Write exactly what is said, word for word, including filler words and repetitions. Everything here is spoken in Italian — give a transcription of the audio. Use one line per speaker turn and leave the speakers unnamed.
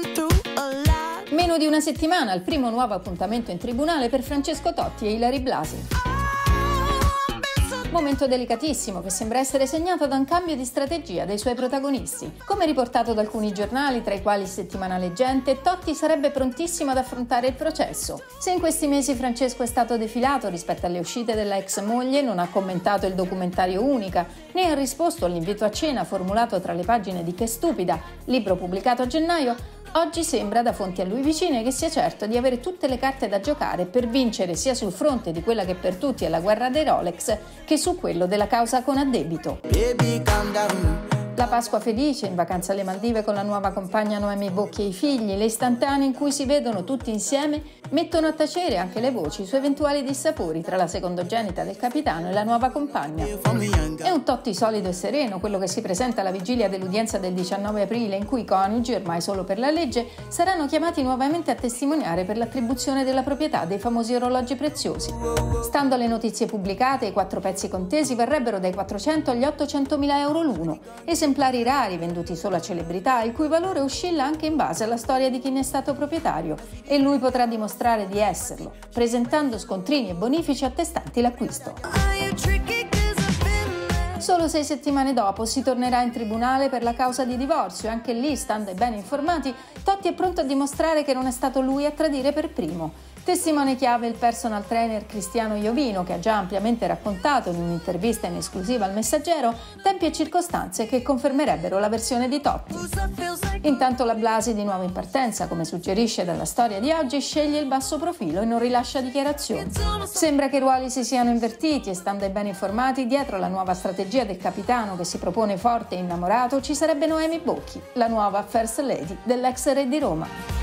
Meno di una settimana al primo nuovo appuntamento in tribunale per Francesco Totti e Ilary Blasi. Momento delicatissimo che sembra essere segnato da un cambio di strategia dei suoi protagonisti. Come riportato da alcuni giornali, tra i quali il Settimanale Gente, Totti sarebbe prontissimo ad affrontare il processo. Se in questi mesi Francesco è stato defilato rispetto alle uscite della ex moglie, non ha commentato il documentario Unica, né ha risposto all'invito a cena formulato tra le pagine di Che stupida, libro pubblicato a gennaio, oggi sembra, da fonti a lui vicine, che sia certo di avere tutte le carte da giocare per vincere sia sul fronte di quella che per tutti è la guerra dei Rolex che su quello della causa con addebito. Baby, calm down. La Pasqua felice, in vacanza alle Maldive con la nuova compagna Noemi Bocchi e i figli, le istantanee in cui si vedono tutti insieme, mettono a tacere anche le voci su eventuali dissapori tra la secondogenita del capitano e la nuova compagna. È un Totti solido e sereno quello che si presenta alla vigilia dell'udienza del diciannove aprile, in cui i coniugi, ormai solo per la legge, saranno chiamati nuovamente a testimoniare per l'attribuzione della proprietà dei famosi orologi preziosi. Stando alle notizie pubblicate, i quattro pezzi contesi varrebbero dai quattrocento agli ottocentomila euro l'uno, esemplari rari venduti solo a celebrità, il cui valore oscilla anche in base alla storia di chi ne è stato proprietario, e lui potrà dimostrare di esserlo, presentando scontrini e bonifici attestanti l'acquisto. Solo sei settimane dopo si tornerà in tribunale per la causa di divorzio e anche lì, stando ai ben informati, Totti è pronto a dimostrare che non è stato lui a tradire per primo. Testimone chiave il personal trainer Cristiano Iovino, che ha già ampiamente raccontato in un'intervista in esclusiva al Messaggero tempi e circostanze che confermerebbero la versione di Totti. Intanto la Blasi, di nuovo in partenza, come suggerisce dalla storia di oggi, sceglie il basso profilo e non rilascia dichiarazioni. Sembra che i ruoli si siano invertiti e, stando ai ben informati, dietro la nuova strategia del capitano che si propone forte e innamorato ci sarebbe Noemi Bocchi, la nuova First Lady dell'ex re di Roma.